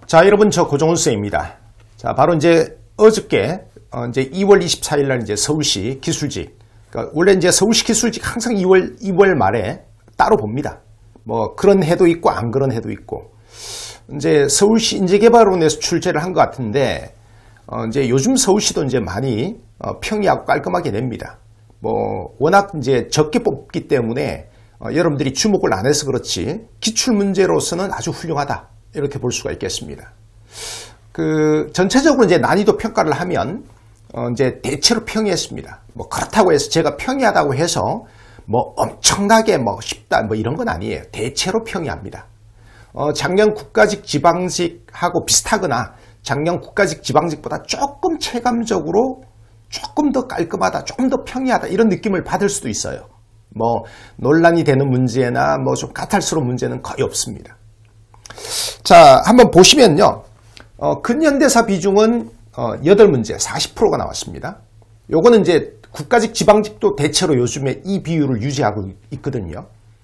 자, 여러분, 저 고종훈 쌤입니다. 자, 바로 이제 어저께 이제 2월 24일 날 이제 서울시 기술직, 그러니까 원래 이제 서울시 기술직 항상 2월 말에 따로 봅니다. 뭐 그런 해도 있고 안 그런 해도 있고, 이제 서울시 인재개발원에서 출제를 한 것 같은데, 이제 요즘 서울시도 이제 많이 평이하고 깔끔하게 냅니다. 뭐 워낙 이제 적게 뽑기 때문에 여러분들이 주목을 안 해서 그렇지 기출 문제로서는 아주 훌륭하다, 이렇게 볼 수가 있겠습니다. 전체적으로 이제 난이도 평가를 하면 이제 대체로 평이했습니다. 뭐 그렇다고 해서 제가 평이하다고 해서 뭐 엄청나게 뭐 쉽다 뭐 이런 건 아니에요. 대체로 평이합니다. 작년 국가직 지방직하고 비슷하거나 작년 국가직 지방직보다 조금 체감적으로 조금 더 깔끔하다, 조금 더 평이하다, 이런 느낌을 받을 수도 있어요. 뭐 논란이 되는 문제나 뭐 좀 까탈스러운 문제는 거의 없습니다. 자, 한번 보시면요. 근현대사 비중은 8문제 40%가 나왔습니다. 요거는 이제 국가직 지방직도 대체로 요즘에 이 비율을 유지하고 있거든요.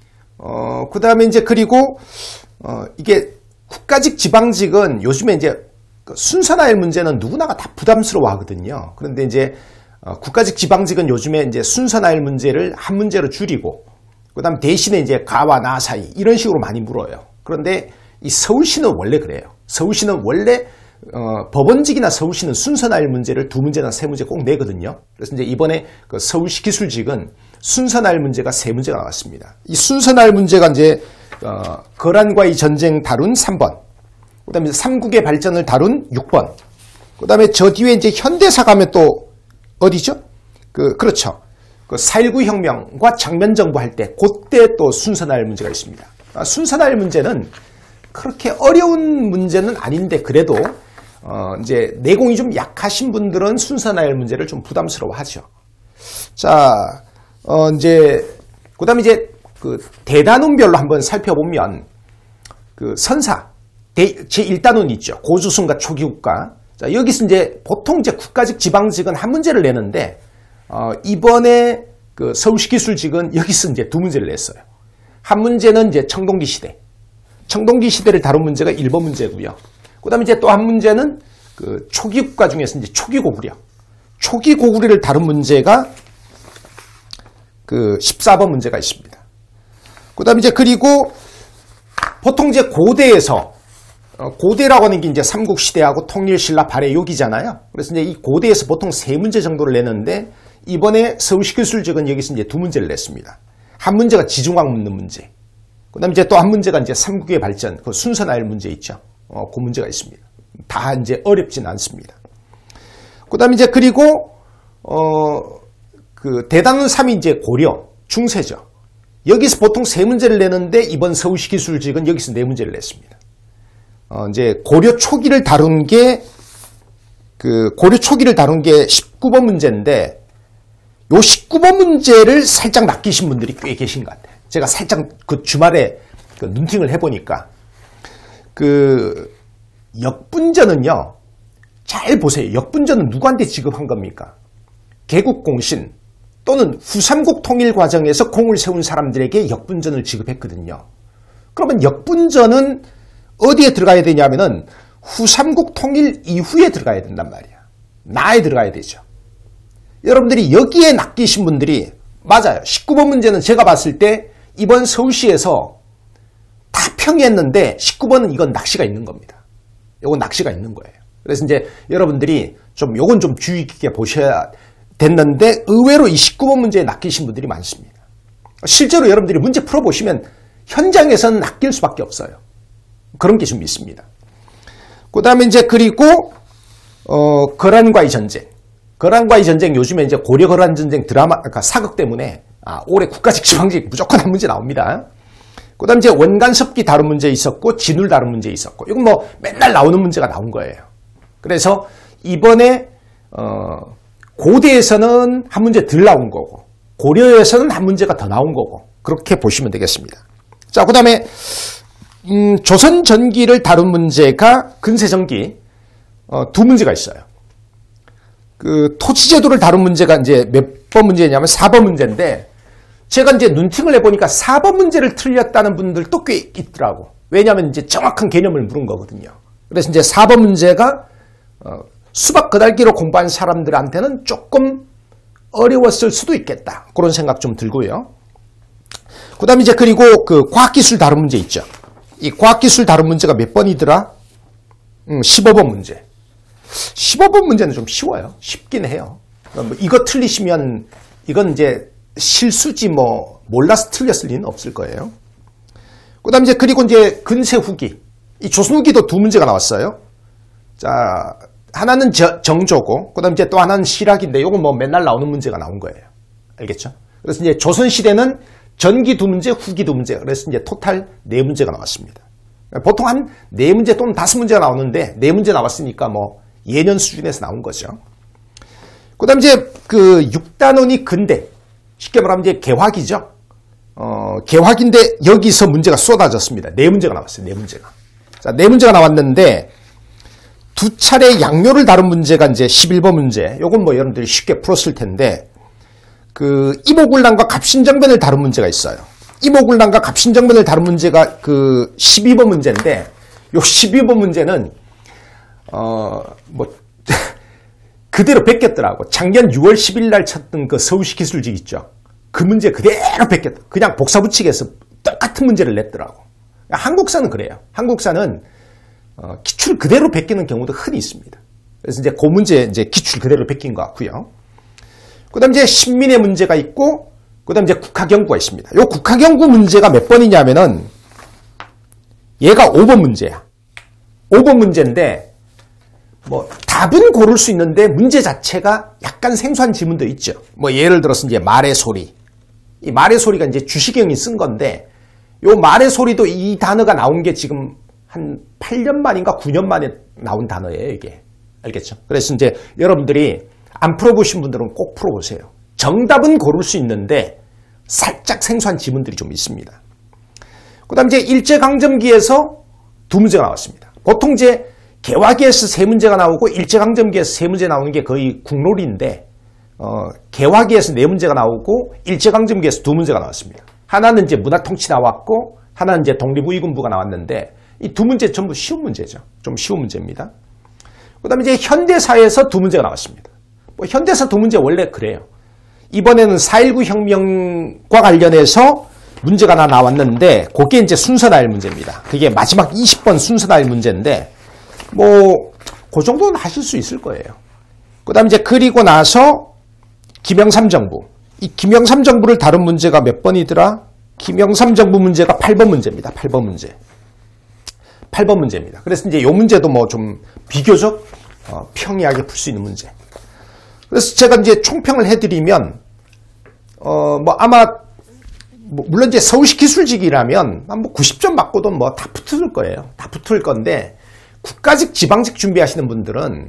그 다음에 이제 그리고 이게 국가직 지방직은 요즘에 이제 순서나열 문제는 누구나가 다 부담스러워 하거든요. 그런데 이제 국가직 지방직은 요즘에 이제 순서나열 문제를 한 문제로 줄이고, 그 다음 대신에 이제 가와 나 사이 이런 식으로 많이 물어요. 그런데 이 서울시는 원래 그래요. 서울시는 원래 법원직이나 서울시는 순서나열 문제를 2문제나 3문제 꼭 내거든요. 그래서 이제 이번에 그 서울시 기술직은 순서나열 문제가 3문제가 나왔습니다. 이 순서나열 문제가 이제 거란과의 전쟁 다룬 3번, 그 다음에 삼국의 발전을 다룬 6번, 그 다음에 저 뒤에 이제 현대사 가면 또 어디죠? 그렇죠. 4.19 혁명과 장면정부 할 때, 그때 또 순서나열 문제가 있습니다. 순서나열 문제는 그렇게 어려운 문제는 아닌데, 그래도 이제 내공이 좀 약하신 분들은 순서나열 문제를 좀 부담스러워 하죠. 자, 이제 그다음에 이제 대단원별로 한번 살펴보면 선사 제1단원 있죠. 고주순과 초기국가. 자, 여기서 이제 보통 이제 국가직 지방직은 한 문제를 내는데, 이번에 서울시 기술직은 여기서 이제 2문제를 냈어요. 한 문제는 이제 청동기 시대. 청동기 시대를 다룬 문제가 1번 문제고요. 그 다음에 이제 또 한 문제는 초기국가 중에서 이제 초기고구려. 초기고구려를 다룬 문제가 14번 문제가 있습니다. 그 다음에 이제 그리고 보통 이제 고대에서, 고대라고 하는 게 이제 삼국시대하고 통일신라 발해 여기잖아요. 그래서 이제 이 고대에서 보통 3문제 정도를 내는데, 이번에 서울시 기술직은 여기서 이제 2문제를 냈습니다. 한 문제가 지중왕 묻는 문제. 그 다음에 이제 또 한 문제가 이제 삼국의 발전, 순서나열 문제 있죠. 그 문제가 있습니다. 다 이제 어렵진 않습니다. 그 다음에 이제 그리고, 대단원 3이 이제 고려, 중세죠. 여기서 보통 3문제를 내는데, 이번 서울시 기술직은 여기서 4문제를 냈습니다. 이제 고려 초기를 다룬 게, 고려 초기를 다룬 게 19번 문제인데, 요 19번 문제를 살짝 낚이신 분들이 꽤 계신 것 같아요. 제가 살짝 주말에 눈팅을 해보니까, 역분전은요, 잘 보세요. 역분전은 누구한테 지급한 겁니까? 개국공신 또는 후삼국 통일 과정에서 공을 세운 사람들에게 역분전을 지급했거든요. 그러면 역분전은 어디에 들어가야 되냐면은 후삼국 통일 이후에 들어가야 된단 말이야. 나에 들어가야 되죠. 여러분들이 여기에 낚이신 분들이, 맞아요. 19번 문제는 제가 봤을 때 이번 서울시에서 다 평이했는데 19번은 이건 낚시가 있는 겁니다. 이건 낚시가 있는 거예요. 그래서 이제 여러분들이 요건 좀 주의 깊게 보셔야 됐는데, 의외로 이 19번 문제에 낚이신 분들이 많습니다. 실제로 여러분들이 문제 풀어보시면 현장에서는 낚일 수밖에 없어요. 그런 게 좀 있습니다. 그 다음에 이제 그리고, 거란과의 전쟁. 거란과의 전쟁, 요즘에 이제 고려 거란 전쟁 드라마, 그러니까 사극 때문에, 올해 국가직 지방직 무조건 한 문제 나옵니다. 그 다음에 이제 원간섭기 다룬 문제 있었고, 진울 다룬 문제 있었고, 이건 뭐 맨날 나오는 문제가 나온 거예요. 그래서 이번에, 고대에서는 한 문제 덜 나온 거고, 고려에서는 한 문제가 더 나온 거고, 그렇게 보시면 되겠습니다. 자, 그 다음에, 조선 전기를 다룬 문제가 근세전기, 2문제가 있어요. 토지제도를 다룬 문제가 이제 몇 번 문제냐면 4번 문제인데, 제가 이제 눈팅을 해보니까 4번 문제를 틀렸다는 분들도 꽤 있더라고. 왜냐하면 이제 정확한 개념을 물은 거거든요. 그래서 이제 4번 문제가 수박 거달기로 공부한 사람들한테는 조금 어려웠을 수도 있겠다. 그런 생각 좀 들고요. 그 다음에 이제 그리고 그 과학기술 다른 문제 있죠. 이 과학기술 다른 문제가 몇 번이더라? 15번 문제. 15번 문제는 좀 쉬워요. 쉽긴 해요. 뭐 이거 틀리시면 이건 이제 실수지 뭐 몰라서 틀렸을 리는 없을 거예요. 그 다음에 이제 그리고 이제 근세 후기. 이 조선 후기도 두 문제가 나왔어요. 자, 하나는 정조고, 그 다음에 이제 또 하나는 실학인데, 요건 뭐 맨날 나오는 문제가 나온 거예요. 알겠죠? 그래서 이제 조선시대는 전기 두 문제, 후기 두 문제. 그래서 이제 토탈 네 문제가 나왔습니다. 보통 한 네 문제 또는 다섯 문제가 나오는데, 네 문제 나왔으니까 뭐 예년 수준에서 나온 거죠. 그 다음에 이제 그 6단원이 근대. 쉽게 말하면 이제 개화기죠. 개화기인데 여기서 문제가 쏟아졌습니다. 네 문제가 나왔어요. 네 문제가. 자, 네 문제가 나왔는데, 두 차례 양묘를 다룬 문제가 이제 11번 문제. 요건 뭐 여러분들이 쉽게 풀었을 텐데, 그 이모군란과 갑신정변을 다룬 문제가 있어요. 이모군란과 갑신정변을 다룬 문제가 그 12번 문제인데, 요 12번 문제는 뭐 그대로 베꼈더라고. 작년 6월 10일 날 쳤던 그 서울시 기술직 있죠. 그 문제 그대로 베꼈다. 그냥 복사 붙이기해서 똑같은 문제를 냈더라고. 한국사는 그래요. 한국사는 기출 그대로 베끼는 경우도 흔히 있습니다. 그래서 이제 그 문제 이제 기출 그대로 베낀 것 같고요. 그 다음에 이제 신민의 문제가 있고, 그 다음에 이제 국학연구가 있습니다. 요 국학연구 문제가 몇 번이냐면은, 얘가 5번 문제야. 5번 문제인데, 뭐, 답은 고를 수 있는데, 문제 자체가 약간 생소한 지문도 있죠. 뭐, 예를 들어서 이제 말의 소리. 이 말의 소리가 이제 주시경이 쓴 건데, 요 말의 소리도 이 단어가 나온 게 지금 한 8년 만인가 9년 만에 나온 단어예요, 이게. 알겠죠? 그래서 이제 여러분들이 안 풀어보신 분들은 꼭 풀어보세요. 정답은 고를 수 있는데 살짝 생소한 지문들이 좀 있습니다. 그 다음 이제 일제강점기에서 두 문제가 나왔습니다. 보통 이제 개화기에서 세 문제가 나오고 일제강점기에서 세 문제 나오는 게 거의 국룰인데, 개화기에서 네 문제가 나오고 일제강점기에서 두 문제가 나왔습니다. 하나는 이제 문화통치 나왔고, 하나는 이제 독립우이군부가 나왔는데, 이 두 문제 전부 쉬운 문제죠. 좀 쉬운 문제입니다. 그 다음에 이제 현대사에서 두 문제가 나왔습니다. 뭐 현대사 두 문제 원래 그래요. 이번에는 4.19 혁명과 관련해서 문제가 하나 나왔는데, 그게 이제 순서나열 문제입니다. 그게 마지막 20번 순서나열 문제인데, 뭐, 그 정도는 하실 수 있을 거예요. 그 다음에 이제 그리고 나서 김영삼 정부. 이 김영삼 정부를 다룬 문제가 몇 번이더라? 김영삼 정부 문제가 8번 문제입니다. 8번 문제. 8번 문제입니다. 그래서 이제 이 문제도 뭐 좀 비교적 평이하게 풀 수 있는 문제. 그래서 제가 이제 총평을 해드리면, 뭐 아마, 물론 이제 서울시 기술직이라면 뭐 90점 맞고도 뭐 다 붙을 거예요. 다 붙을 건데, 국가직 지방직 준비하시는 분들은,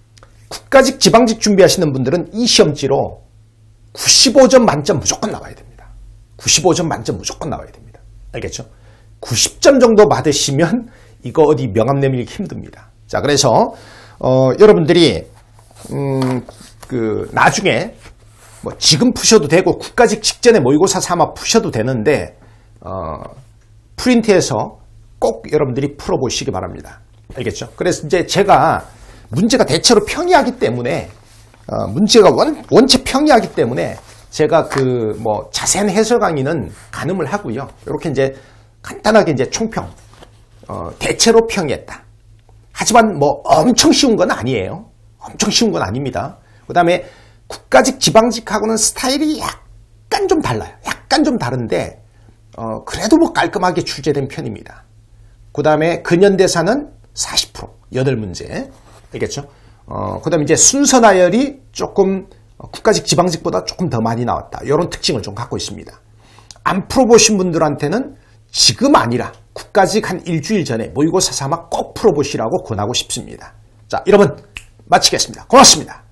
이 시험지로 95점 만점 무조건 나와야 됩니다. 95점 만점 무조건 나와야 됩니다. 알겠죠? 90점 정도 받으시면 이거 어디 명함 내밀기 힘듭니다. 자, 그래서 여러분들이 나중에 뭐 지금 푸셔도 되고 국가직 직전에 모의고사 삼아 푸셔도 되는데 프린트해서 꼭 여러분들이 풀어보시기 바랍니다. 알겠죠? 그래서 이제 제가 문제가 대체로 평이하기 때문에 문제가 원체 평이하기 때문에 제가 그 뭐 자세한 해설 강의는 가늠을 하고요. 이렇게 이제 간단하게 이제 총평, 대체로 평이했다. 하지만 뭐 엄청 쉬운 건 아니에요. 엄청 쉬운 건 아닙니다. 그 다음에 국가직, 지방직하고는 스타일이 약간 좀 달라요. 약간 좀 다른데, 그래도 뭐 깔끔하게 출제된 편입니다. 그 다음에 근현대사는 40%, 8문제. 알겠죠? 그 다음에 이제 순서 나열이 조금 국가직, 지방직보다 조금 더 많이 나왔다. 이런 특징을 좀 갖고 있습니다. 안 풀어보신 분들한테는 지금 아니라 국가직 한 일주일 전에 모의고사 삼아 꼭 풀어보시라고 권하고 싶습니다. 자, 여러분 마치겠습니다. 고맙습니다.